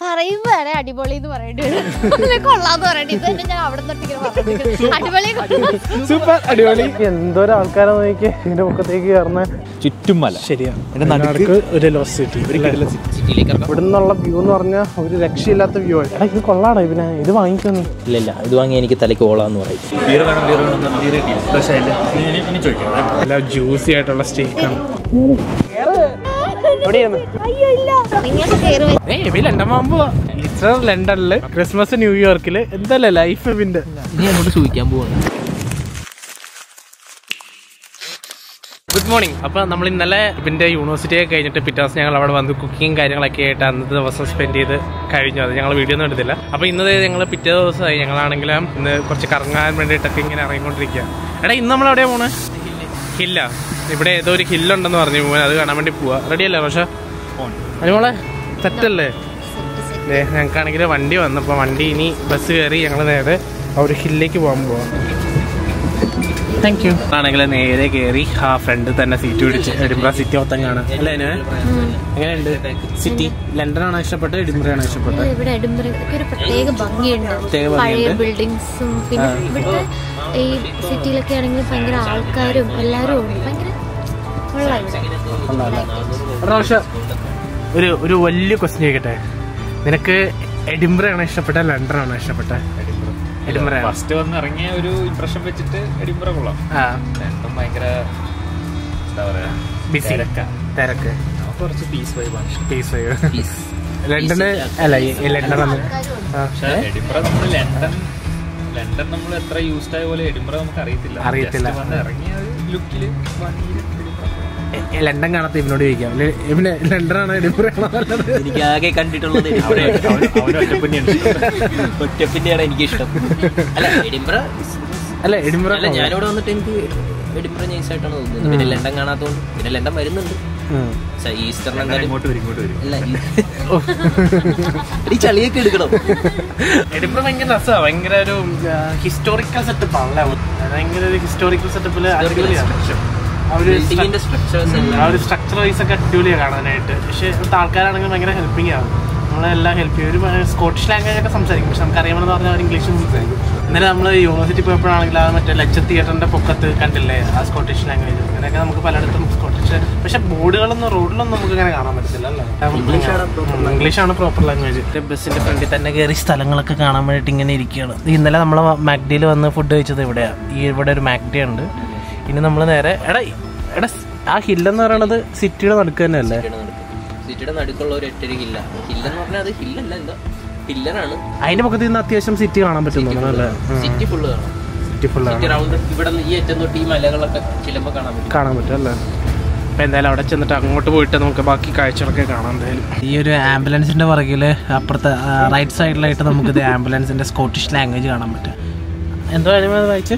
പറയുമ്പോഴേ അടിപൊളി എന്ന് പറയേണ്ടി വരും. കൊള്ളാന്ന് പറയണ്ടി ഇത് തന്നെ ഞാൻ അവിടെ അടിപൊളി സൂപ്പർ അടിപൊളി. എന്തോരം ആൾക്കാരെ നോക്കി ഇതിന്റെ മുഖത്തേക്ക് കയറുന്ന ചുറ്റുമല. ശരിയാ, ഒരു ലോസ്റ്റ് സിറ്റി. ഇവിടെ നിന്നുള്ള വ്യൂ എന്ന് പറഞ്ഞാൽ ഒരു രക്ഷയില്ലാത്ത വ്യൂ ആണ്. ഇത് കൊള്ളാടോ. പിന്നെ ഇത് വാങ്ങിക്കുന്നു. ഇല്ല, ഇത് വാങ്ങി എനിക്ക് തലയ്ക്ക് ഓളാന്ന് പറയും. നല്ല ജ്യൂസി ആയിട്ടുള്ള സ്റ്റേക്കാണ്. ലണ്ടനില് ക്രിസ്മസ് ന്യൂയോർക്കില് എന്തല്ലേ ലൈഫ് ഇവന്റെ. ഇനി അങ്ങോട്ട് സൂചിക്കാൻ പോവാണ്. Good morning. അപ്പോൾ നമ്മൾ ഇന്നലെ ഇവൻ്റെ യൂണിവേഴ്സിറ്റിയൊക്കെ കഴിഞ്ഞിട്ട് പിറ്റേ ദിവസം ഞങ്ങൾ അവിടെ വന്ന് കുക്കിങ് കാര്യങ്ങളൊക്കെ ആയിട്ട് അന്നത്തെ ദിവസം സ്പെൻഡ് ചെയ്ത് കഴിഞ്ഞു. അത് ഞങ്ങൾ വീഡിയോ ഒന്നും എടുത്തില്ല. അപ്പോൾ ഇന്നത് ഞങ്ങൾ പിറ്റേ ദിവസമായി. ഞങ്ങളാണെങ്കിലും ഇന്ന് കുറച്ച് കറങ്ങാൻ വേണ്ടിയിട്ടൊക്കെ ഇങ്ങനെ ഇറങ്ങിക്കൊണ്ടിരിക്കുക. എടാ, ഇന്ന് നമ്മൾ എവിടെയാണ് പോണേ? ഹില്ല. ഇവിടെ ഏതോ ഒരു ഹില്ലുണ്ടെന്ന് പറഞ്ഞു. അത് കാണാൻ വേണ്ടി പോവാ. റെഡിയല്ലേ? പക്ഷേ അതിനോളെ തെറ്റല്ലേ? ഞങ്ങൾക്കാണെങ്കിൽ വണ്ടി വന്നപ്പോൾ വണ്ടി ഇനി ബസ് കയറി ഞങ്ങൾ നേരെ ആ ഒരു ഹില്ലേക്ക് പോകാൻ പോവാം. Thank you. ആണെങ്കിൽ നേരെ കയറി ആ ഫ്രണ്ട് തന്നെ സീറ്റ് പിടിച്ച് എഡിംബ്ര സിറ്റി മൊത്തം കാണാം അല്ലേ? എങ്ങനെയുണ്ട് സിറ്റി? ലണ്ടനാണോ ഇഷ്ടപ്പെട്ടത്, എഡിംബ്രയാണോ ഇഷ്ടപ്പെട്ടത്? ഇവിടെ എഡിംബ്രയ്ക്ക് ഒരു പ്രത്യേക ഭംഗിയുണ്ട്. പഴയ ബിൽഡിങ്സും പിന്നെ ഇവിടുത്തെ ഈ സിറ്റിയിലൊക്കെ ആണെങ്കിൽ ഭയങ്കര ആൾക്കാരും എല്ലാവരും ഉണ്ട്. ഭയങ്കര ഒരു വലിയ ക്വസ്റ്റ്യൻ ചോദിക്കട്ടെ. നിനക്ക് എഡിംബ്രയാണോ ഇഷ്ടപ്പെട്ടത്, ലണ്ടനാണോ ഇഷ്ടപ്പെട്ടത്? എഡിംബ്ര ഫസ്റ്റ് വന്ന് ഇറങ്ങിയ ഒരു ഇംപ്രഷൻ വെച്ചിട്ട് എഡിംബ്ര കൊള്ളാം. രണ്ടും ഭയങ്കര എന്താ പറയാ ബിസി തിരക്ക്. കുറച്ച് പീസ് വൈബാണ്. Peace vibe. ലണ്ടന് അല്ല ലണ്ടൻ. എഡിംബ്ര നമ്മൾ ലണ്ടൻ നമ്മൾ എത്ര യൂസ്ഡ് ആയ പോലെ എഡിംബ്ര നമുക്ക് അറിയത്തില്ല. വന്ന് ഇറങ്ങിയ ഒരു ലുക്കില് ലണ്ടൻ കാണാത്ത ഇവനോട് ചോദിക്കാം. ഇവന് ലണ്ടനാണോ എഡിംബ്രയാണോ നല്ലത്? എനിക്ക് ആകെ കണ്ടിട്ടുള്ളത് ഒറ്റപ്പിന്റെയാണ് എനിക്ക് ഇഷ്ടം. അല്ല എഡിംബ്ര ഞാനിവിടെ വന്നിട്ട് എനിക്ക് എഡിംബ്ര നൈസായിട്ടാണ് തോന്നുന്നത്. പിന്നെ ലണ്ടൻ കാണാത്തോണ്ട്. പിന്നെ ലണ്ടൻ വരുന്നുണ്ട്. ഈസ്റ്ററിന് ഇങ്ങോട്ട് വരും. അല്ല ഈ ചളിയൊക്കെ എടുക്കണം. എഡിംബ്ര ഭയങ്കര രസമാണ്. ഭയങ്കര ഒരു ഹിസ്റ്റോറിക്കൽ സെറ്റപ്പ് ആണല്ലേ? ഭയങ്കര ഒരു ഹിസ്റ്റോറിക്കൽ സെറ്റപ്പില് അടിപൊളിയാണ്. ആ ഒരു സ്ട്രക്ചർ വൈസ് ഒക്കെ അടിപൊളിയാണ് കാണാനായിട്ട്. പക്ഷെ ഇവിടുത്തെ ആൾക്കാരാണെങ്കിൽ ഭയങ്കര ഹെൽപ്പിംഗ് ആണ്. നമ്മളെല്ലാം ഹെൽപ്പ് ചെയ്യും. ഒരു സ്കോട്ടിഷ് ലാംഗ്വേജ് ഒക്കെ സംസാരിക്കും. പക്ഷെ നമുക്ക് അറിയാമെന്ന് പറഞ്ഞാൽ അവർ ഇംഗ്ലീഷും സംസാരിക്കും. ഇന്നലെ നമ്മൾ യൂണിവേഴ്സിറ്റി പോയപ്പോഴാണെങ്കിൽ ആ മറ്റേ ലെക്ചർ തിയേറ്ററിന്റെ പൊക്കത്ത് കണ്ടില്ലേ ആ സ്കോട്ടിഷ് ലാംഗ്വേജ്. അങ്ങനെയൊക്കെ നമുക്ക് പലയിടത്തും സ്കോട്ടിഷ്. പക്ഷെ ബോർഡുകളൊന്നും റോഡിലൊന്നും നമുക്ക് ഇങ്ങനെ കാണാൻ പറ്റത്തില്ല അല്ലേ? ഇംഗ്ലീഷാണ് പ്രോപ്പർ ലാംഗ്വേജ്. ബസ്സിന്റെ ഫ്രണ്ടിൽ തന്നെ കയറി സ്ഥലങ്ങളൊക്കെ കാണാൻ വേണ്ടിയിട്ട് ഇങ്ങനെ ഇരിക്കുകയാണ്. ഇന്നലെ നമ്മൾ മാക്ഡിയിൽ വന്ന് ഫുഡ് കഴിച്ചത് ഇവിടെയാണ്. ഇവിടെ ഒരു മാക്ഡി ഉണ്ട്. ഇനി നമ്മൾ നേരെ എടാ ആ ഹില്ലെന്ന് പറയണത് സിറ്റിയുടെ നടുക്ക് തന്നെ അല്ലേ? സിറ്റിയുടെ നടുക്കുള്ള ഒരു ഒറ്റ ഹില്ല. ഹില്ലെന്ന് പറഞ്ഞാൽ അത് ഹില്ലല്ല, എന്താ ഹില്ലറാണ്. അതിന്റെ മുഖത്ത് നിന്ന് അത്യാവശ്യം സിറ്റി കാണാൻ പറ്റുന്നുണ്ടല്ലേ? സിറ്റി ഫുള്ള് കാണാം. സിറ്റി ഫുള്ള് റൗണ്ട് ഇവിടെ ഈ ഏറ്റവും തൊട്ട് ഈ മലകളൊക്കെ ചിലപ്പോൾ കാണാൻ പറ്റും അല്ലേ? അപ്പം എന്തായാലും അവിടെ ചെന്നിട്ട് അങ്ങോട്ട് പോയിട്ട് നമുക്ക് ബാക്കി കാഴ്ചകളൊക്കെ കാണാം. എന്തായാലും ഈ ഒരു ആംബുലൻസിന്റെ പുറകിൽ അപ്പുറത്തെ റൈറ്റ് സൈഡിലായിട്ട് നമുക്കിത് ആംബുലൻസിന്റെ സ്കോട്ടിഷ് ലാംഗ്വേജ് കാണാൻ പറ്റും. എന്തോ അത് വായിച്ച്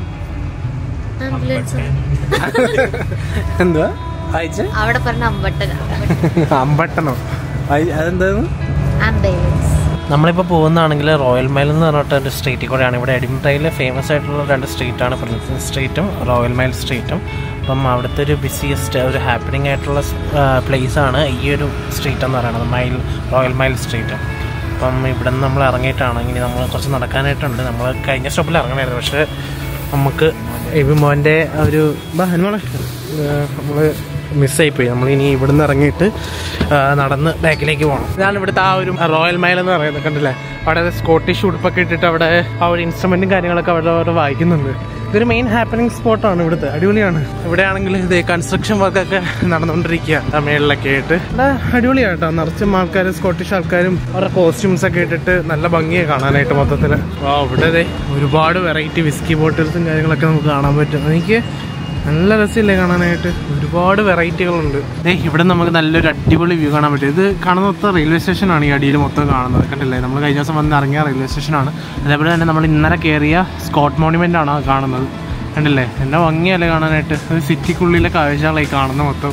എന്തുവാ വായിച്ച്? അവിടെ പറഞ്ഞ അമ്പട്ടനോ? അതെന്താന്ന്? നമ്മളിപ്പോൾ പോകുന്നതാണെങ്കിൽ റോയൽ മൈൽ എന്ന് പറഞ്ഞിട്ട് ഒരു സ്ട്രീറ്റിൽ കൂടെയാണ്. ഇവിടെ എഡിംബ്രയിൽ ഫേമസ് ആയിട്ടുള്ള 2 സ്ട്രീറ്റാണ്, പ്രിൻസസ് സ്ട്രീറ്റും റോയൽ മൈൽ സ്ട്രീറ്റും. അപ്പം അവിടുത്തെ ഒരു ബിസിയസ്റ്റ് ഒരു ഹാപ്പനിങ് ആയിട്ടുള്ള പ്ലേസാണ് ഈ ഒരു സ്ട്രീറ്റ് എന്ന് പറയുന്നത്, റോയൽ മൈൽ സ്ട്രീറ്റ്. അപ്പം ഇവിടെ നിന്ന് നമ്മൾ ഇറങ്ങിയിട്ടാണ്. ഇനി നമ്മൾ കുറച്ച് നടക്കാനായിട്ടുണ്ട്. നമ്മൾ കഴിഞ്ഞ സ്റ്റോപ്പിൽ ഇറങ്ങണമായിരുന്നു. പക്ഷേ നമുക്ക് മോൻ്റെ ഒരു നമ്മൾ മിസ്സായിപ്പോയി. നമ്മളിനി ഇവിടുന്ന് ഇറങ്ങിയിട്ട് നടന്ന് ബാക്കിലേക്ക് പോകണം. ഇതാണ് ഇവിടുത്തെ ആ ഒരു റോയൽ മൈൽ എന്ന് പറയുന്നത്. കണ്ടില്ലേ? അവിടെ സ്കോട്ടിഷ് ഉടുപ്പൊക്കെ ഇട്ടിട്ട് അവിടെ ആ ഒരു ഇൻസ്ട്രുമെൻറ്റും കാര്യങ്ങളൊക്കെ അവിടെ വായിക്കുന്നുണ്ട്. ഇതൊരു മെയിൻ ഹാപ്പനിങ് സ്പോട്ടാണ് ഇവിടുത്തെ. അടിപൊളിയാണ്. ഇവിടെ ആണെങ്കിൽ ഇത് കൺസ്ട്രക്ഷൻ വർക്കൊക്കെ നടന്നുകൊണ്ടിരിക്കുക മേളിലൊക്കെ ആയിട്ട്. അടിപൊളിയാണ് കേട്ടോ. നിറച്ചും ആൾക്കാർ, സ്കോട്ടിഷ് ആൾക്കാരും അവരുടെ കോസ്റ്റ്യൂംസ് ഒക്കെ ഇട്ടിട്ട് നല്ല ഭംഗിയാണ് കാണാനായിട്ട് മൊത്തത്തിൽ. ഇവിടെ ഒരുപാട് വെറൈറ്റി വിസ്കി ബോട്ടിൽസും കാര്യങ്ങളൊക്കെ നമുക്ക് കാണാൻ പറ്റും. എനിക്ക് നല്ല രസമില്ലേ കാണാനായിട്ട്? ഒരുപാട് വെറൈറ്റികളുണ്ട്. ഇവിടെ നമുക്ക് നല്ലൊരു അടിപൊളി വ്യൂ കാണാൻ പറ്റും. ഇത് കാണുന്ന മൊത്തം റെയിൽവേ സ്റ്റേഷനാണ്. ഈ അടിയിൽ മൊത്തം കാണുന്നത് കണ്ടില്ലേ? നമ്മൾ കഴിഞ്ഞ ദിവസം വന്ന് ഇറങ്ങിയ റെയിൽവേ സ്റ്റേഷനാണ്. അതേപോലെ തന്നെ നമ്മൾ ഇന്നലെ കയറിയ സ്കോട്ട് മോണ്യുമെൻ്റ് ആണ് കാണുന്നത്. കണ്ടില്ലേ? എന്നാ ഭംഗിയല്ലേ കാണാനായിട്ട്? ഒരു സിറ്റിക്കുള്ളിലെ കാഴ്ചകളായി കാണുന്ന മൊത്തം.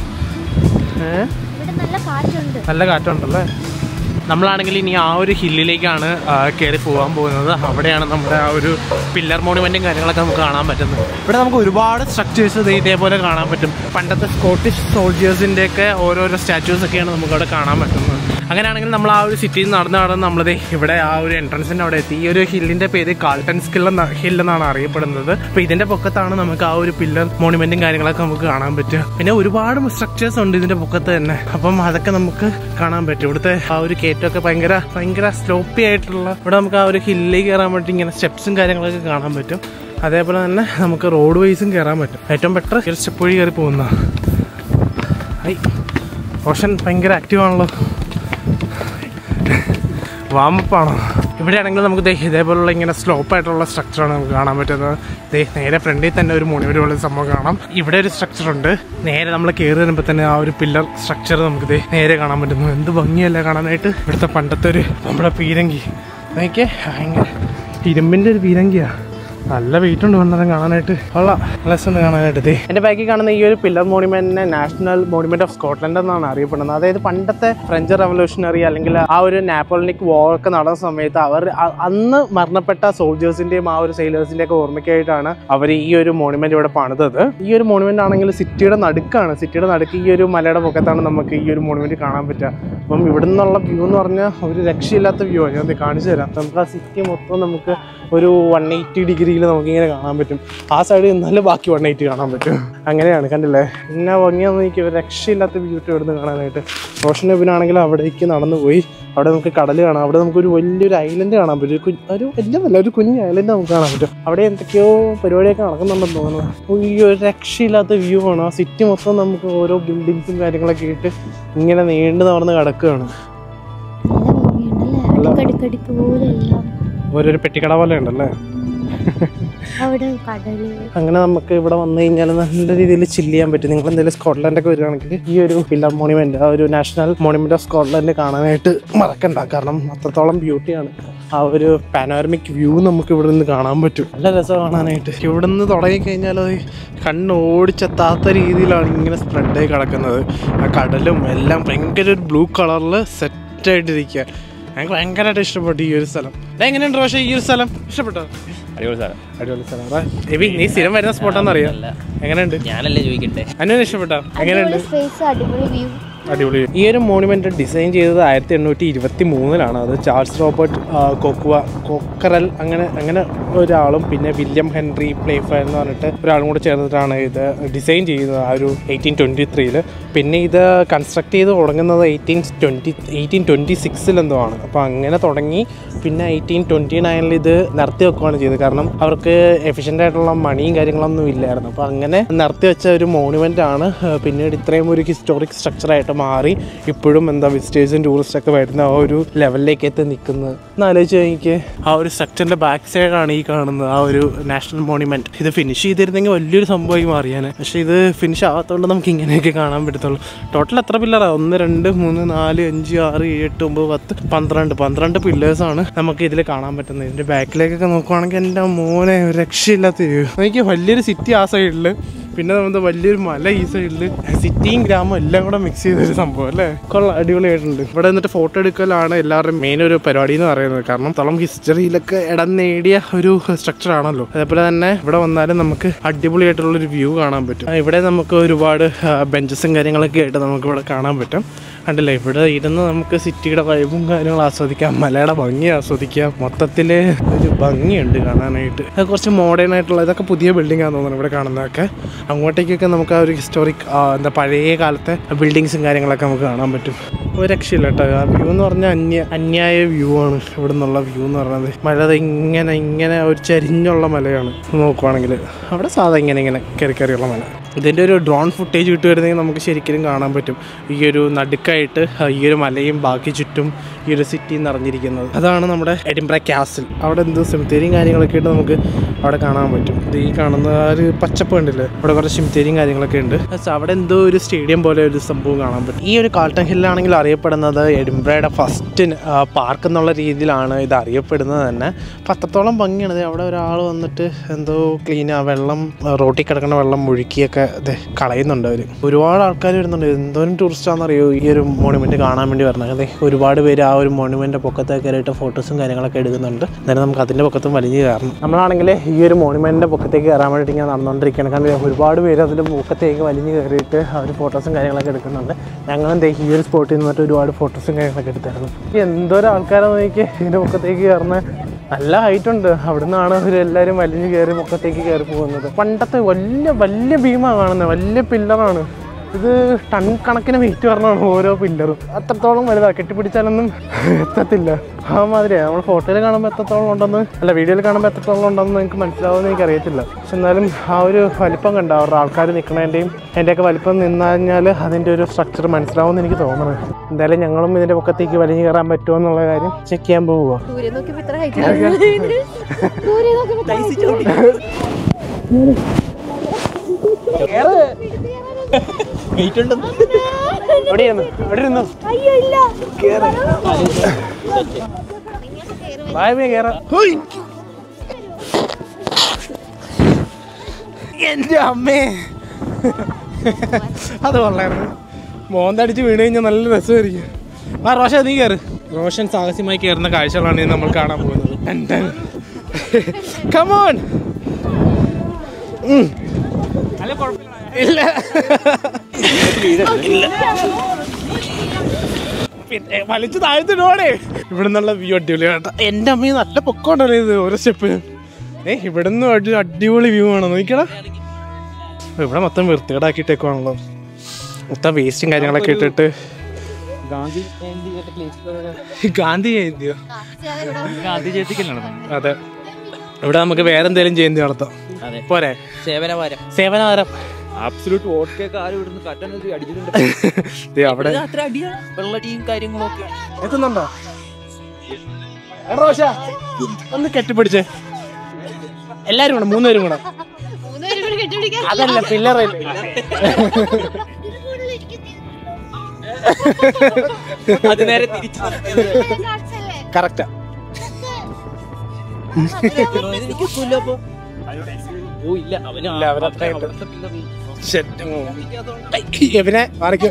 നല്ല കാറ്റുണ്ടല്ലേ? നമ്മളാണെങ്കിൽ ഇനി ആ ഒരു ഹില്ലിലേക്കാണ് കയറി പോകാൻ പോകുന്നത്. അവിടെയാണ് നമ്മുടെ ആ ഒരു പില്ലർ മോണുമെൻറ്റും കാര്യങ്ങളൊക്കെ നമുക്ക് കാണാൻ പറ്റുന്നത്. ഇവിടെ നമുക്ക് ഒരുപാട് സ്ട്രക്ചേഴ്സ് ഇതേപോലെ കാണാൻ പറ്റും. പണ്ടത്തെ സ്കോട്ടിഷ് സോൾജേഴ്സിൻ്റെയൊക്കെ ഓരോരോ സ്റ്റാച്യൂസൊക്കെയാണ് നമുക്കവിടെ കാണാൻ പറ്റുന്നത്. അങ്ങനെയാണെങ്കിൽ നമ്മൾ ആ ഒരു സിറ്റിയിൽ നടന്ന് നമ്മളത് ഇവിടെ ആ ഒരു എൻട്രൻസിൻ്റെ അവിടെ എത്തി. ഈ ഒരു ഹില്ലിൻ്റെ പേര് കാൾട്ടൺസ് ഹിൽ എന്നാണ് അറിയപ്പെടുന്നത്. അപ്പോൾ ഇതിൻ്റെ പൊക്കത്താണ് നമുക്ക് ആ ഒരു പില്ലർ മോണുമെന്റും കാര്യങ്ങളൊക്കെ നമുക്ക് കാണാൻ പറ്റുക. പിന്നെ ഒരുപാട് സ്ട്രക്ചേഴ്സ് ഉണ്ട് ഇതിൻ്റെ പൊക്കത്ത് തന്നെ. അപ്പം അതൊക്കെ നമുക്ക് കാണാൻ പറ്റും. ഇവിടുത്തെ ആ ഒരു കയറ്റമൊക്കെ ഭയങ്കര സ്ലോപ്പി ആയിട്ടുള്ള, ഇവിടെ നമുക്ക് ആ ഒരു ഹില്ലിലേക്ക് കയറാൻ പറ്റും. ഇങ്ങനെ സ്റ്റെപ്സും കാര്യങ്ങളൊക്കെ കാണാൻ പറ്റും. അതേപോലെ തന്നെ നമുക്ക് റോഡ് വൈസും കയറാൻ പറ്റും. ഏറ്റവും ബെറ്റർ ഒരു സ്റ്റെപ്പ് വഴി കയറി പോകുന്ന. ഓഷൻ ഭയങ്കര ആക്റ്റീവാണല്ലോ. വാമപ്പാണോ? ഇവിടെയാണെങ്കിൽ നമുക്ക് ഇതേപോലുള്ള ഇങ്ങനെ സ്ലോപ്പായിട്ടുള്ള സ്ട്രക്ചറാണ് നമുക്ക് കാണാൻ പറ്റുന്നത്. നേരെ ഫ്രണ്ടിൽ തന്നെ ഒരു മോണുമെന്റ് പോലെ സംഭവം കാണാം. ഇവിടെ ഒരു സ്ട്രക്ചർ ഉണ്ട്. നേരെ നമ്മൾ കയറി വരുമ്പോൾ തന്നെ ആ ഒരു പില്ലർ സ്ട്രക്ചർ നമുക്ക് നേരെ കാണാൻ പറ്റുന്നു. എന്ത് ഭംഗിയല്ല കാണാനായിട്ട്. ഇവിടുത്തെ പണ്ടത്തെ ഒരു നമ്മുടെ പീരങ്കി നോക്കിയേ, ഭയങ്കര ഇരുമ്പിൻ്റെ ഒരു പീരങ്കിയാണ്. നല്ല വെയിറ്റ് ഉണ്ട് വന്നേരം കാണാനായിട്ട്. കൊള്ളാം, നല്ല രസമുണ്ട് കാണാനായിട്ട്. എൻ്റെ ബാക്കിൽ കാണുന്ന ഈ ഒരു പില്ലർ മോണുമെന്റിനെ നാഷണൽ മോണുമെന്റ് ഓഫ് സ്കോട്ട്ലൻഡ് എന്നാണ് അറിയപ്പെടുന്നത്. അതായത് പണ്ടത്തെ ഫ്രഞ്ച് റവല്യൂഷണറി അല്ലെങ്കിൽ ആ ഒരു നാപ്പോളിയനിക് വാർ ഒക്കെ നടന്ന സമയത്ത് അന്ന് മരണപ്പെട്ട സോൾജേഴ്സിന്റെയും ആ ഒരു സെയിലേഴ്സിന്റെ ഒക്കെ ഓർമ്മയ്ക്കായിട്ടാണ് അവർ ഈ ഒരു മോണുമെന്റ് ഇവിടെ പണിതത്. ഈ ഒരു മോണുമെന്റ് ആണെങ്കിൽ സിറ്റിയുടെ നടുക്കാണ്. സിറ്റിയുടെ നടുക്ക് ഈ ഒരു മലയുടെ പൊക്കത്താണ് നമുക്ക് ഈ ഒരു മോണുമെന്റ് കാണാൻ പറ്റുക. അപ്പം ഇവിടെ നിന്നുള്ള വ്യൂ എന്ന് പറഞ്ഞാൽ ഒരു രക്ഷയില്ലാത്ത വ്യൂ ആണ്. ഞാൻ കാണിച്ചു തരാം. നമുക്ക് ആ സിറ്റി മൊത്തം നമുക്ക് ഒരു 180 ഡിഗ്രിയിൽ നമുക്കിങ്ങനെ കാണാൻ പറ്റും. ആ സൈഡിൽ നിന്നാലും ബാക്കി 180 കാണാൻ പറ്റും. അങ്ങനെയാണ്, കണ്ടില്ലേ? പിന്നെ ഭംഗിയാന്ന് എനിക്ക് ഒരു രക്ഷയില്ലാത്ത ബ്യൂട്ടി ഇവിടുന്ന് കാണാനായിട്ട്. റോഷൻ നബിനാണെങ്കിൽ അവിടേക്ക് നടന്നു പോയി. അവിടെ നമുക്ക് കടൽ കാണാം. അവിടെ നമുക്കൊരു വലിയൊരു ഐലൻഡ് കാണാൻ പറ്റും. ഒരു കുഞ്ഞ് ഐലൻഡ് നമുക്ക് കാണാൻ പറ്റും. അവിടെ എന്തൊക്കെയോ പരിപാടിയൊക്കെ നടക്കുന്നുണ്ടെന്ന് തോന്നുന്നു. ഈ ഒരു രക്ഷയില്ലാത്ത വ്യൂ ആണ്. ആ സിറ്റി മൊത്തം നമുക്ക് ഓരോ ബിൽഡിങ്സും കാര്യങ്ങളൊക്കെ ഇട്ട് ഇങ്ങനെ നീണ്ടു നടന്ന് കിടക്കുകയാണ്. ഓരോരു പെട്ടിക്കട പോലെ ഉണ്ടല്ലേ. അങ്ങനെ നമുക്ക് ഇവിടെ വന്നു കഴിഞ്ഞാൽ നല്ല രീതിയിൽ ചില്ല് ചെയ്യാൻ പറ്റും. നിങ്ങൾ എന്തെങ്കിലും സ്കോട്ട്ലൻഡൊക്കെ വരികയാണെങ്കിൽ ഈ ഒരു പില്ലർ മോണുമെന്റ്, ആ ഒരു നാഷണൽ മോണുമെന്റ് ഓഫ് സ്കോട്ട്ലൻഡ് കാണാനായിട്ട് മറക്കണ്ട. കാരണം അത്രത്തോളം ബ്യൂട്ടിയാണ്. ആ ഒരു പാനോരമിക് വ്യൂ നമുക്ക് ഇവിടെ നിന്ന് കാണാൻ പറ്റും. നല്ല രസം കാണാനായിട്ട്. ഇവിടെ നിന്ന് തുടങ്ങിക്കഴിഞ്ഞാൽ അത് കണ്ണോടിച്ചെത്താത്ത രീതിയിലാണ് ഇങ്ങനെ സ്പ്രെഡായി കിടക്കുന്നത്. ആ കടലും എല്ലാം ഭയങ്കര ഒരു ബ്ലൂ കളറിൽ സെറ്റായിട്ടിരിക്കുക. ഞങ്ങൾക്ക് ഭയങ്കരമായിട്ട് ഇഷ്ടപ്പെട്ടു ഈ ഒരു സ്ഥലം. എങ്ങനെയുണ്ട് പക്ഷേ ഈ ഒരു സ്ഥലം? ഇഷ്ടപ്പെട്ടോ? അടിപൊളി സ്ഥലം. നീ സ്ഥിരം വരുന്ന സ്പോട്ടാന്ന് അറിയാം. എങ്ങനെയുണ്ട്? ഞാനല്ലേ ചോദിക്കട്ടെ. അന്നെ ഇഷ്ടപ്പെട്ടോ? എങ്ങനെയുണ്ട്? അടിപൊളി. ഈ ഒരു മോണുമെന്റ് ഡിസൈൻ ചെയ്തത് 1823 അത് ചാൾസ് റോബർട്ട് കൊക്കറൽ അങ്ങനെ ഒരാളും പിന്നെ വില്യം ഹെൻറി പ്ലേഫയർ എന്ന് പറഞ്ഞിട്ട് ഒരാളും കൂടെ ചേർന്നിട്ടാണ് ഇത് ഡിസൈൻ ചെയ്യുന്നത് ആ ഒരു 1823. പിന്നെ ഇത് കൺസ്ട്രക്ട് ചെയ്ത് തുടങ്ങുന്നത് 1826 എന്തോ ആണ്. അപ്പോൾ അങ്ങനെ തുടങ്ങി. പിന്നെ 1829 ഇത് നിർത്തി വെക്കുകയാണ് ചെയ്തത്. കാരണം അവർക്ക് എഫിഷ്യൻ്റ് ആയിട്ടുള്ള മണിയും കാര്യങ്ങളൊന്നും ഇല്ലായിരുന്നു. അപ്പോൾ അങ്ങനെ നിർത്തി വെച്ച ഒരു മോണുമെൻ്റ് ആണ് പിന്നീട് ഇത്രയും ഒരു ഹിസ്റ്റോറിക് സ്ട്രക്ചറായിട്ട് മാറി ഇപ്പോഴും വിസിറ്റേഴ്സും ടൂറിസ്റ്റൊക്കെ വരുന്ന ആ ഒരു ലെവലിലേക്ക് എത്തി നിൽക്കുന്നത്. എന്നാലോചിച്ച് എനിക്ക് ആ ഒരു സ്ട്രക്ചറിൻ്റെ ബാക്ക് സൈഡാണ് ഈ കാണുന്നത് ആ ഒരു നാഷണൽ മോണുമെൻറ്റ്. ഇത് ഫിനിഷ് ചെയ്തിരുന്നെങ്കിൽ വലിയൊരു സംഭവമായി മാറിയാണ്. പക്ഷേ ഇത് ഫിനിഷ് ആവാത്തതുകൊണ്ട് നമുക്ക് ഇങ്ങനെയൊക്കെ കാണാൻ പറ്റത്തുള്ളൂ. ടോട്ടൽ എത്ര പില്ലറാണ്? 1 2 3 4 5 6 7 8 9 10 12 പില്ലേഴ്സാണ് നമുക്ക് ഇതിൽ കാണാൻ പറ്റുന്നത്. ഇതിൻ്റെ ബാക്കിലേക്കൊക്കെ നോക്കുവാണെങ്കിൽ എൻ്റെ മോനെ ഒരു രക്ഷയില്ലാത്ത വ്യൂ. എനിക്ക് വലിയൊരു സിറ്റി ആ സൈഡിൽ, പിന്നെ നമുക്ക് വലിയൊരു മല ഈ സൈഡിൽ, സിറ്റിയും ഗ്രാമം എല്ലാം കൂടെ മിക്സ് ചെയ്തൊരു സംഭവം അല്ലേ. കൊള്ളാം, അടിപൊളിയായിട്ടുണ്ട്. ഇവിടെ നിന്നിട്ട് ഫോട്ടോ എടുക്കലാണ് എല്ലാവരുടെയും മെയിൻ ഒരു പരിപാടി എന്ന് പറയുന്നത്. കാരണം തോളം ഹിസ്റ്ററിയിലൊക്കെ ഇടം നേടിയ ഒരു സ്ട്രക്ചർ ആണല്ലോ. അതേപോലെ തന്നെ ഇവിടെ വന്നാലും നമുക്ക് അടിപൊളിയായിട്ടുള്ളൊരു വ്യൂ കാണാൻ പറ്റും. ഇവിടെ നമുക്ക് ഒരുപാട് ബെഞ്ചസും കാര്യങ്ങളൊക്കെ ആയിട്ട് നമുക്ക് ഇവിടെ കാണാൻ പറ്റും. കണ്ടില്ലേ, ഇവിടെ ഇരുന്ന് നമുക്ക് സിറ്റിയുടെ വൈബും കാര്യങ്ങളും ആസ്വദിക്കാം, മലയുടെ ഭംഗി ആസ്വദിക്കാം. മൊത്തത്തിൽ ഒരു ഭംഗിയുണ്ട് കാണാനായിട്ട്. കുറച്ച് മോഡേൺ ആയിട്ടുള്ള ഇതൊക്കെ പുതിയ ബിൽഡിംഗ് ആണെന്ന് തോന്നുന്നു ഇവിടെ കാണുന്നതൊക്കെ. അങ്ങോട്ടേക്കൊക്കെ നമുക്ക് ആ ഒരു ഹിസ്റ്റോറിക് പഴയ കാലത്തെ ബിൽഡിങ്സും കാര്യങ്ങളൊക്കെ നമുക്ക് കാണാൻ പറ്റും. ഒരു രക്ഷയില്ല കേട്ടോ. ആ വ്യൂ എന്ന് പറഞ്ഞാൽ അന്യായ വ്യൂ ആണ് ഇവിടെ നിന്നുള്ള വ്യൂ എന്ന് പറയുന്നത്. മല ഇങ്ങനെ ഒരു ചരിഞ്ഞുള്ള മലയാണ് നോക്കുവാണെങ്കിൽ. അവിടെ സാധാ ഇങ്ങനെ കയറിയുള്ള മല. ഇതിൻ്റെ ഒരു ഡ്രോൺ ഫുട്ടേജ് കിട്ടുമായിരുന്നെങ്കിൽ നമുക്ക് ശരിക്കും കാണാൻ പറ്റും ഈ ഒരു നടുക്കായിട്ട് ഈ ഒരു മലയും ബാക്കി ചുറ്റും ഈ ഒരു സിറ്റി നിറഞ്ഞിരിക്കുന്നത്. അതാണ് നമ്മുടെ എഡിൻബറ കാസിൽ. അവിടെ എന്തോ സിമിത്തേരിയും കാര്യങ്ങളൊക്കെ ആയിട്ട് നമുക്ക് അവിടെ കാണാൻ പറ്റും. ഇത് ഈ കാണുന്ന ഒരു പച്ചപ്പ് കണ്ടില്ലേ, അവിടെ കുറച്ച് സിമിത്തേരിയും കാര്യങ്ങളൊക്കെ ഉണ്ട്. അവിടെ എന്തോ ഒരു സ്റ്റേഡിയം പോലെ ഒരു സംഭവം കാണാൻ പറ്റും. ഈ ഒരു കാൾട്ടൺ ഹില്ലാണെങ്കിൽ അറിയപ്പെടുന്നത് എഡിൻബറയുടെ ഫസ്റ്റ് പാർക്ക് എന്നുള്ള രീതിയിലാണ് ഇത് അറിയപ്പെടുന്നത് തന്നെ. അപ്പം അത്രത്തോളം ഭംഗിയാണ്. അവിടെ ഒരാൾ വന്നിട്ട് എന്തോ ക്ലീനാണ്, വെള്ളം റോട്ടിൽ കിടക്കുന്ന വെള്ളം മുഴുക്കിയൊക്കെ കളയുന്നുണ്ട് അവർ. ഒരുപാട് ആൾക്കാർ വരുന്നുണ്ട്. എന്തോരം ടൂറിസ്റ്റാണെന്നറിയോ ഈ ഒരു മോണുമെന്റ് കാണാൻ വേണ്ടി വരുന്നത്. അതെ, ഒരുപാട് പേര് ആ ഒരു മോണുമെന്റിന്റെ പൊക്കത്തൊക്കെ കയറിയിട്ട് ഫോട്ടോസും കാര്യങ്ങളൊക്കെ എടുക്കുന്നുണ്ട്. എന്നാലും നമുക്ക് അതിന്റെ പൊക്കത്തും വലിഞ്ഞ് കയറണം. നമ്മളാണെങ്കിൽ ഈ ഒരു മോണുമെന്റിന്റെ പൊക്കത്തേക്ക് കയറാൻ വേണ്ടിയിട്ട് ഇങ്ങനെ നടന്നുകൊണ്ടിരിക്കുകയാണ്. കാരണം ഒരുപാട് പേര് അതിന്റെ പൊക്കത്തേക്ക് വലിഞ്ഞ് കയറിയിട്ട് അവർ ഫോട്ടോസും കാര്യങ്ങളൊക്കെ എടുക്കുന്നുണ്ട്. ഞങ്ങളും ഈ ഒരു സ്പോട്ടിൽ നിന്നിട്ട് ഒരുപാട് ഫോട്ടോസും കാര്യങ്ങളൊക്കെ എടുത്തായിരുന്നു. എന്തോരം ആൾക്കാരെ നോക്കി ഇതിന്റെ പൊക്കത്തേക്ക് കയറുന്ന. നല്ല ഹൈറ്റ് ഉണ്ട്. അവിടെ നിന്നാണ് അവരെല്ലാവരും വലിഞ്ഞ് കയറി പൊക്കത്തേക്ക് കയറി പോകുന്നത്. പണ്ടത്തെ വലിയ വലിയ ഭീമാണ് കാണുന്നത്. വലിയ പില്ലറാണ് ഇത്. ടൺ കണക്കിന് വെയിറ്റ് പറഞ്ഞാണ് ഓരോ പില്ലറും. അത്രത്തോളം വലുതാണ്. കെട്ടിപ്പിടിച്ചാലൊന്നും എത്തത്തില്ല. ആ മാതിരിയാണ് നമ്മൾ ഫോട്ടോയിൽ കാണുമ്പോൾ എത്രത്തോളം ഉണ്ടെന്ന്, അല്ല വീഡിയോയിൽ കാണുമ്പോൾ എത്രത്തോളം ഉണ്ടെന്ന് നിങ്ങൾക്ക് മനസ്സിലാവുമെന്ന് എനിക്ക് അറിയത്തില്ല. പക്ഷെ എന്നാലും ആ ഒരു വലിപ്പം കണ്ട അവരുടെ ആൾക്കാർ നിൽക്കുന്നതിൻ്റെയും എൻ്റെയൊക്കെ വലിപ്പം നിന്നുകഴിഞ്ഞാൽ അതിൻ്റെ ഒരു സ്ട്രക്ചർ മനസ്സിലാവുമെന്ന് എനിക്ക് തോന്നുന്നത്. എന്തായാലും ഞങ്ങളും ഇതിൻ്റെ പൊക്കത്തേക്ക് വലിഞ്ഞ് കയറാൻ പറ്റുമോ എന്നുള്ള കാര്യം ചെക്ക് ചെയ്യാൻ പോവുക. എന്റെ അമ്മേ, അത് കൊള്ളായിരുന്നു. മോന്തടിച്ച് വീണ് കഴിഞ്ഞാൽ നല്ല രസമായിരിക്കും. ആ റോഷൻ നീ കയറ്. റോഷൻ സാഹസ്യമായി കയറുന്ന കാഴ്ചകളാണ് നമ്മൾ കാണാൻ പോകുന്നത്. കമോൺ. ഇല്ല, പിന്നെ വലിച്ചു താഴ്ത്തിടോടെ. ഇവിടെ നിന്നുള്ള വ്യൂ അടിപൊളിയാണ്. എൻ്റെ അമ്മ നല്ല പൊക്കമുണ്ടല്ലോ ഇത് ഓരോ സ്റ്റെപ്പ്. ഇവിടെ നിന്ന് അടിപൊളി വ്യൂ ആണോ നോക്കിക്കടാ. ഇവിടെ മൊത്തം വൃത്തികേടാക്കിയിട്ടേക്കുവാണല്ലോ. മൊത്തം വേസ്റ്റും കാര്യങ്ങളൊക്കെ ഇട്ടിട്ട്. ഗാന്ധി ജയന്തിയോ? ഗാന്ധി ജയന്തിക്കല്ലേ? അതെ, ഇവിടെ നമുക്ക് വേറെ എന്തെങ്കിലും ജയന്തി നടത്താം. പോരെ? സേവനവാരം. ആബ്സല്യൂട്ട് വോഡ്കയൊക്കെ ആരും ഇവിടുന്ന് കട്ടനൊരു അടിച്ചിട്ടുണ്ട്. അവിടെ അത്ര അടിയാണ്. വെള്ളടിയും കാര്യങ്ങളൊക്കെ എത്തുന്നുണ്ടോ? റോഷ ഒന്ന് കെട്ടിപ്പിടിച്ചേ. എല്ലാരും കൂടെ, 3 പേരും കൂടെ. അതല്ല പില്ലറല്ലേ. അത് നേരെ തിരിച്ചു കറക്റ്റാ. എവനെ മാറിക്കും.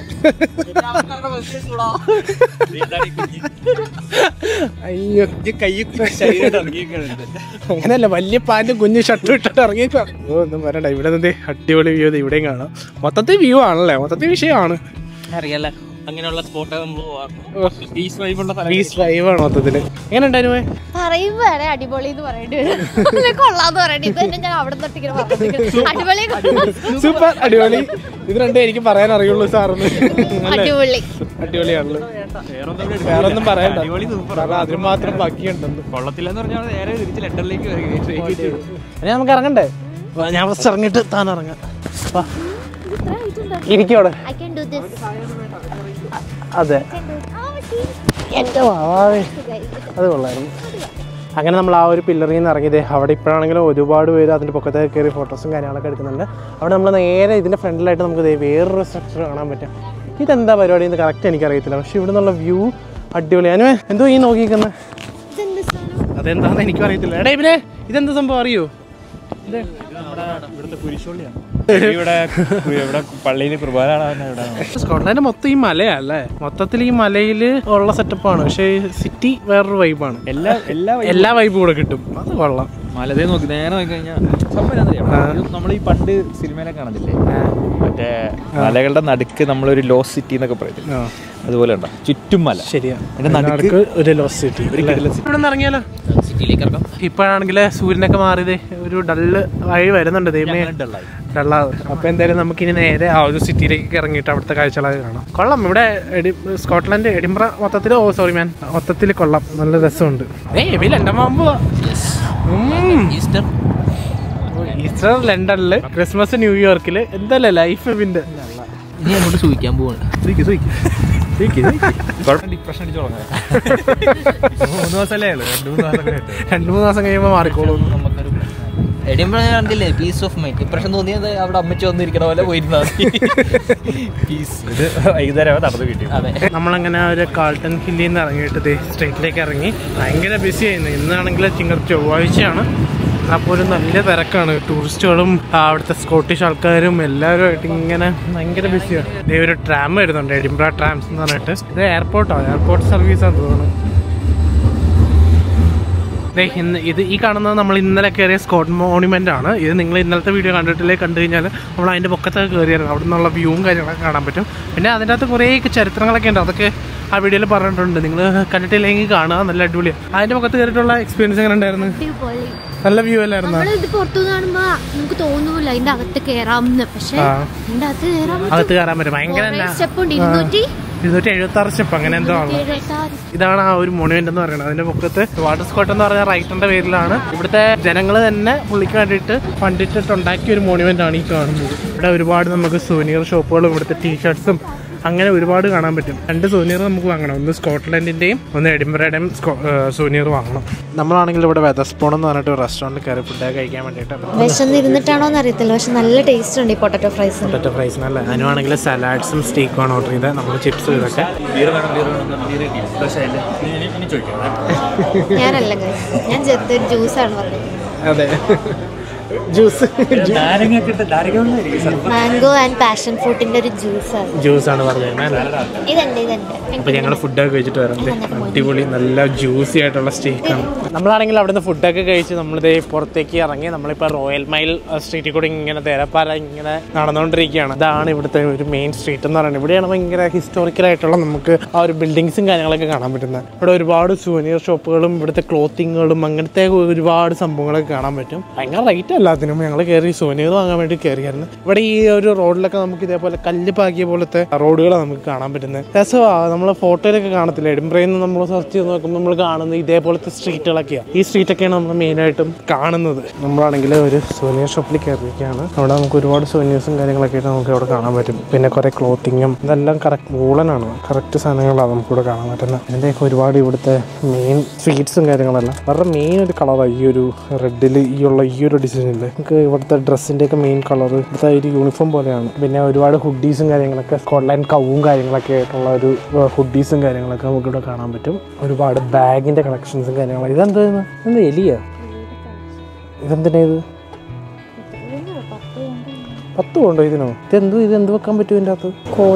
അയ്യോ, അങ്ങനെയല്ല, വലിയ പാന്റും കുഞ്ഞു ഷർട്ടും ഇട്ടിട്ട് ഇറങ്ങിയേക്കാ. ഒന്നും പറയണ്ട. ഇവിടെ നിന്ന് അടിപൊളി വ്യൂ ഇവിടെയും കാണാം. മൊത്തത്തിൽ വ്യൂ ആണല്ലേ, മൊത്തത്തിൽ വിഷയമാണ്. അറിയാലോ അങ്ങനെയുള്ള സ്പോട്ട് പീസ് വൈബാണ് മൊത്തത്തില്. എങ്ങനെ ഉണ്ടായിരുന്നു? പറയുമ്പോ അടിപൊളി എന്ന് പറയേണ്ടി വരും. കൊള്ളാന്ന് പറയണ്ടി. ഇത് തന്നെ ഞാൻ അവിടെ അടിപൊളി സൂപ്പർ അടിപൊളി. ഇത് രണ്ടും എനിക്ക് പറയാൻ അറിയുള്ളൂ സാറിന്. അടിപൊളി അടിപൊളിയാണല്ലോ. വേറൊന്നും പറയണ്ട. അതിന് മാത്രം ബാക്കിയുണ്ടെന്ന്. കൊള്ളത്തില്ലെന്ന് പറഞ്ഞാൽ നേരെ തിരിച്ച് ലണ്ടനിലേക്ക് നമുക്ക് ഇറങ്ങണ്ടേ? ഞാൻ ഫസ്റ്റ് ഇറങ്ങിയിട്ട് താൻ ഇറങ്ങാം. ഇരിക്കോടെ. അതെ, എൻ്റെ വാവേ, അത് കൊള്ളായിരുന്നു. അങ്ങനെ നമ്മൾ ആ ഒരു പില്ലറിൽ നിന്ന് ഇറങ്ങിയത്. അവിടെ ഇപ്പോഴാണെങ്കിലും ഒരുപാട് പേര് അതിൻ്റെ പൊക്കത്തേക്ക് കയറി ഫോട്ടോസും കാര്യങ്ങളൊക്കെ എടുക്കുന്നുണ്ട്. അവിടെ നമ്മൾ നേരെ ഇതിൻ്റെ ഫ്രണ്ടിലായിട്ട് നമുക്ക് വേറൊരു സ്ട്രക്ചർ കാണാൻ പറ്റും. ഇതെന്താ പരിപാടി എന്ന് കറക്റ്റ് എനിക്കറിയത്തില്ല. പക്ഷെ ഇവിടെ നിന്നുള്ള വ്യൂ അടിപൊളി. ഞാനും എന്തോ ഈ നോക്കിയിരിക്കുന്നത് അതെന്താണെന്ന് എനിക്കും അറിയത്തില്ല. എടാ ഇവനെ ഇതെന്താ സംഭവം അറിയോ? സ്കോട്ട്ലാൻഡ് മൊത്തം ഈ മലയല്ലേ, മൊത്തത്തിൽ ഈ മലയിൽ ഉള്ള സെറ്റപ്പാണ്. പക്ഷേ സിറ്റി വേറൊരു വൈബാണ്. എല്ലാ വൈബും കൂടെ കിട്ടും. അത് കൊള്ളാം. മലതേ നോക്കി നേരെ നോക്കി കഴിഞ്ഞാൽ നമ്മൾ ഈ പണ്ട് സിനിമയിലൊക്കെ കാണത്തില്ലേ, മറ്റേ മലകളുടെ നടുക്ക് നമ്മളൊരു ലോസ് സിറ്റി എന്നൊക്കെ പറയത്തില്ല, അതുപോലെ ഉണ്ടോ ചുറ്റും മല. ശരിയാ, നടുക്ക് ഒരു ലോസ് സിറ്റി. ഇവിടെ നിന്ന് ഇറങ്ങിയാലോ സിറ്റിയിലേക്ക് ഇറങ്ങാം. ഇപ്പോഴാണെങ്കിൽ സൂര്യനൊക്കെ മാറിയത് ഒരു ഡള്ള് വഴി വരുന്നുണ്ട്. ദൈവമേ ഡള്ളാവ്. അപ്പോൾ എന്തായാലും നമുക്കിനി നേരെ ആ ഒരു സിറ്റിയിലേക്ക് ഇറങ്ങിയിട്ട് അവിടുത്തെ കാഴ്ചകളൊക്കെ കാണാം. കൊള്ളാം. ഇവിടെ സ്കോട്ട്ലാൻഡ് എഡിൻബറ മൊത്തത്തിൽ മൊത്തത്തിൽ കൊള്ളാം. നല്ല രസമുണ്ട്. ഈസ്റ്റർ ലണ്ടനില്, ക്രിസ്മസ് ന്യൂയോർക്കില്. എന്തായാലും ലൈഫ് ഇവന്റെ ഇനി അങ്ങോട്ട് സൂചിക്കാൻ പോവാണ്. ഡിപ്രഷൻ അടിച്ചു തുടങ്ങാം. 3 ദിവസമല്ലേ ഉള്ളൂ, 2-3 ദിവസം കഴിയുമ്പോൾ മാറിക്കോളും. എഡിൻബറ കണ്ടില്ലേ, പീസ് ഓഫ് മൈൻഡ്. ഡിപ്രഷൻ തോന്നിയത് അവിടെ അമ്മച്ചി വന്നിരിക്കണ പോലെ പോയിരുന്നാൽ വൈകുന്നേരം നടന്നു കിട്ടി. അതെ, നമ്മളങ്ങനെ ഒരു കാൾട്ടൺ ഹില്ലിൽ നിന്ന് ഇറങ്ങിയിട്ട് സ്ട്രീറ്റിലേക്ക് ഇറങ്ങി. ഭയങ്കര ബിസി ആയിരുന്നു. ഇന്നാണെങ്കിൽ ചൊവ്വാഴ്ചയാണ്. അപ്പോൾ ഒരു നല്ല തിരക്കാണ്. ടൂറിസ്റ്റുകളും അവിടുത്തെ സ്കോട്ടിഷ് ആൾക്കാരും എല്ലാവരുമായിട്ട് ഇങ്ങനെ ഭയങ്കര ബിസിയാണ്. ഇതേ ഒരു ട്രാം വരുന്നുണ്ട്, എഡിൻബ്ര ട്രാംസ് എന്ന് പറഞ്ഞിട്ട്. ഇത് എയർപോർട്ട് സർവീസാണെന്ന് തോന്നുന്നു. ഇത് ഈ കാണുന്നത് നമ്മൾ ഇന്നലെ കയറിയ സ്കോട്ട് മോണുമെന്റ് ആണ്. ഇത് നിങ്ങൾ ഇന്നലത്തെ വീഡിയോ കണ്ടിട്ടില്ലേ, കണ്ടു കഴിഞ്ഞാൽ നമ്മൾ അതിൻ്റെ പൊക്കത്തൊക്കെ കയറിയായിരുന്നു. അവിടെ നിന്നുള്ള വ്യൂവും കാര്യങ്ങളൊക്കെ കാണാൻ പറ്റും. പിന്നെ അതിൻ്റെ അകത്ത് കുറേ ചരിത്രങ്ങളൊക്കെ ഉണ്ട്, അതൊക്കെ ആ വീഡിയോയിൽ പറഞ്ഞിട്ടുണ്ട്. നിങ്ങൾ കണ്ടിട്ടില്ലെങ്കിൽ കാണുക, നല്ല അടിപൊളിയാണ്. അതിൻ്റെ പൊക്കത്ത് കയറിയിട്ടുള്ള എക്സ്പീരിയൻസ് എങ്ങനെ ഉണ്ടായിരുന്നു? നല്ല വ്യൂ അല്ലായിരുന്നു. നമുക്ക് തോന്നൂല അതിന്റെ അകത്ത് കയറാമെന്ന്, പക്ഷെ അകത്ത് കയറാൻ പറ്റും. ഭയങ്കര 276 സ്റ്റെപ്പ് അങ്ങനെ എന്തോ ആണ്. ഇതാണ് ആ ഒരു മോണുമെന്റ് എന്ന് പറയുന്നത്. അതിന്റെ പൊക്കത്ത് വാട്ടർ സ്കോട്ട് എന്ന് പറഞ്ഞ റൈറ്ററിന്റെ പേരിലാണ്. ഇവിടുത്തെ ജനങ്ങൾ തന്നെ പുള്ളിക്ക് വേണ്ടിയിട്ട് പണ്ടിട്ടുണ്ടാക്കിയ ഒരു മോണുമെന്റ് ആണ് ഈ കാണുന്നത്. ഇവിടെ ഒരുപാട് നമുക്ക് സുവനീർ ഷോപ്പുകളും ഇവിടുത്തെ ടീഷർട്ട്സും അങ്ങനെ ഒരുപാട് കാണാൻ പറ്റും. 2 സുവനീർ നമുക്ക് വാങ്ങണം. ഒന്ന് സ്കോട്ട്ലൻഡിന്റെയും ഒന്ന് എഡിൻബറയുടെയും സുവനീർ വാങ്ങണം. നമ്മളാണെങ്കിൽ ഇവിടെ വെതസ്പോൺ എന്ന് പറഞ്ഞിട്ട് ഒരു റെസ്റ്റോറൻറ്റിൽ കയറി ഫുഡ് കഴിക്കാൻ വേണ്ടിയിട്ട്. വിശന്നിരുന്നിട്ടാണോ എന്ന് അറിയത്തില്ല, പക്ഷെ നല്ല ടേസ്റ്റ് ഉണ്ട് ഈ പൊട്ടറ്റോ ഫ്രൈസ്. നല്ല അതിനാണെങ്കിൽ സലാഡ്സും സ്റ്റേക്കുമാണ് ഓർഡർ ചെയ്തത്. നമ്മൾ ചിപ്സും ഇതൊക്കെ. ഞാനല്ല, ഞാൻ ചെറുതൊരു ജ്യൂസാണ് പറഞ്ഞത്. അതെ, ജ്യൂസ് മാംഗോ ആൻഡ് പാഷൻ ഫ്രൂട്ടിന്റെ ഒരു ജ്യൂസാണ് പറഞ്ഞത്. അപ്പൊ ഞങ്ങൾ ഫുഡൊക്കെ കഴിച്ചിട്ട് വരാം. അടിപൊളി നല്ല ജ്യൂസി ആയിട്ടുള്ള സ്റ്റേക്കാണ്. നമ്മളാണെങ്കിൽ അവിടുന്ന് ഫുഡൊക്കെ കഴിച്ച് നമ്മളിതേ പുറത്തേക്ക് ഇറങ്ങി. നമ്മളിപ്പോൾ റോയൽ മൈൽ സ്ട്രീറ്റിൽ കൂടി ഇങ്ങനെ തേരപ്പാല ഇങ്ങനെ നടന്നുകൊണ്ടിരിക്കുകയാണ്. ഇതാണ് ഇവിടുത്തെ ഒരു മെയിൻ സ്ട്രീറ്റ് എന്ന് പറയുന്നത്. ഇവിടെയാണ് ഭയങ്കര ഹിസ്റ്റോറിക്കലായിട്ടുള്ള നമുക്ക് ആ ഒരു ബിൽഡിങ്സും കാര്യങ്ങളൊക്കെ കാണാൻ പറ്റുന്നത്. ഇവിടെ ഒരുപാട് സുവനീർ ഷോപ്പുകളും ഇവിടുത്തെ ക്ലോത്തിങ്ങുകളും അങ്ങനത്തെ ഒരുപാട് സംഭവങ്ങളൊക്കെ കാണാൻ പറ്റും. ഭയങ്കര റേറ്റ് എല്ലാത്തിനും. ഞങ്ങൾ കയറി സുവനീർ വാങ്ങാൻ വേണ്ടി കയറിയായിരുന്നു. ഇവിടെ ഈ ഒരു റോഡിലൊക്കെ നമുക്ക് ഇതേപോലെ കല്ല് പാകിയ പോലത്തെ റോഡുകളാണ് നമുക്ക് കാണാൻ പറ്റുന്നത്. രസമാണ്. നമ്മൾ ഫോട്ടോയിലൊക്കെ കാണത്തില്ല, എഡിൻബറയിൽ നിന്ന് നമ്മൾ സെർച്ച് ചെയ്ത് നോക്കുമ്പോൾ നമ്മൾ കാണുന്നത് ഇതേപോലത്തെ സ്ട്രീറ്റുകളൊക്കെയാണ്. ഈ സ്ട്രീറ്റൊക്കെയാണ് നമ്മൾ മെയിനായിട്ടും കാണുന്നത്. നമ്മളാണെങ്കിൽ ഒരു സുവനീർ ഷോപ്പിൽ കയറിയിരിക്കുകയാണ്. അവിടെ നമുക്ക് ഒരുപാട് സുവനീർസും കാര്യങ്ങളൊക്കെ ആയിട്ട് നമുക്ക് അവിടെ കാണാൻ പറ്റും. പിന്നെ കുറേ ക്ലോത്തിങ്ങും ഇതെല്ലാം കറക്റ്റ് വൂളനാണ്, കറക്റ്റ് സാധനങ്ങളാണ് നമുക്കിവിടെ കാണാൻ പറ്റുന്നത്. അതിൻ്റെയൊക്കെ ഒരുപാട് ഇവിടുത്തെ മെയിൻ സ്വീറ്റ്സും കാര്യങ്ങളെല്ലാം അവരുടെ മെയിൻ ഒരു കളറാണ് ഈ ഒരു റെഡിൽ ഈ ഒരു ഡിസൈനില്ലേ. നമുക്ക് ഇവിടുത്തെ ഡ്രസ്സിൻ്റെയൊക്കെ മെയിൻ കളർ ഇവിടുത്തെ ഒരു യൂണിഫോം പോലെയാണ്. പിന്നെ ഒരുപാട് ഹുഡീസും കാര്യങ്ങളൊക്കെ സ്കോട്ട്ലാൻഡ് കവും കാര്യങ്ങളൊക്കെ ആയിട്ടുള്ള ഒരു ഹുഡീസും കാര്യങ്ങളൊക്കെ നമുക്കിവിടെ കാണാൻ പറ്റും. ഒരുപാട് ബാഗിൻ്റെ കളക്ഷൻസും കാര്യങ്ങളും. ഇതെന്താ എലിയാ? ഇതെന്തിനാ ഇത്? 10 കൊണ്ടോ ഇതിനോ? ഇതെന്ത് വെക്കാൻ പറ്റും ഇതിൻ്റെ അകത്ത്?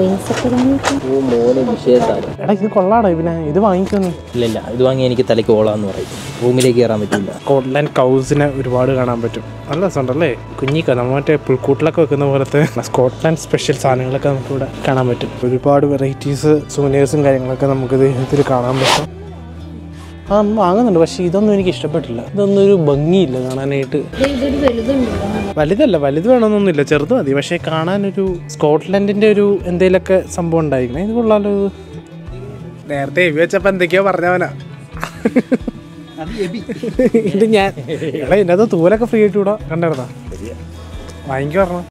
എടാ ഇത് കൊള്ളാടാ. പിന്നെ ഇത് വാങ്ങിക്കുന്നു? ഇല്ല, ഇത് വാങ്ങി എനിക്ക് തലയ്ക്ക് ഓളാന്ന് പറയും. റൂമിലേക്ക് കയറാൻ പറ്റില്ല. സ്കോട്ട്ലാൻഡ് കൗസിനെ ഒരുപാട് കാണാൻ പറ്റും. നല്ല രസമുണ്ടല്ലേ? കുഞ്ഞിക്ക നമ്മൾ മറ്റേ പുൽക്കൂട്ടിലൊക്കെ വെക്കുന്ന പോലത്തെ സ്കോട്ട്ലാൻഡ് സ്പെഷ്യൽ സാധനങ്ങളൊക്കെ നമുക്കിവിടെ കാണാൻ പറ്റും. ഒരുപാട് വെറൈറ്റീസ് സുവനീർസും കാര്യങ്ങളൊക്കെ നമുക്കിത് ഇതിൽ കാണാൻ പറ്റും. വാങ്ങുന്നുണ്ട്, പക്ഷെ ഇതൊന്നും എനിക്ക് ഇഷ്ടപ്പെട്ടില്ല. ഇതൊന്നും ഒരു ഭംഗിയില്ല കാണാനായിട്ട്. വലുതല്ല, വലുത് വേണമെന്നൊന്നുമില്ല, ചെറുത് മതി. പക്ഷെ കാണാനൊരു സ്കോട്ട്ലൻഡിന്റെ ഒരു എന്തെങ്കിലുമൊക്കെ സംഭവം ഉണ്ടായിരിക്കണം. ഇത് കൊള്ളാലോ. നേരത്തെ എവി വെച്ചപ്പോ എന്തൊക്കെയോ പറഞ്ഞവനാ. ഇത് ഞാൻ ഇതിനകത്ത് തൂലൊക്കെ ഫ്രീ ആയിട്ട് കൂടാ കണ്ടായിരുന്നാ? വാങ്ങിക്കു പറഞ്ഞു.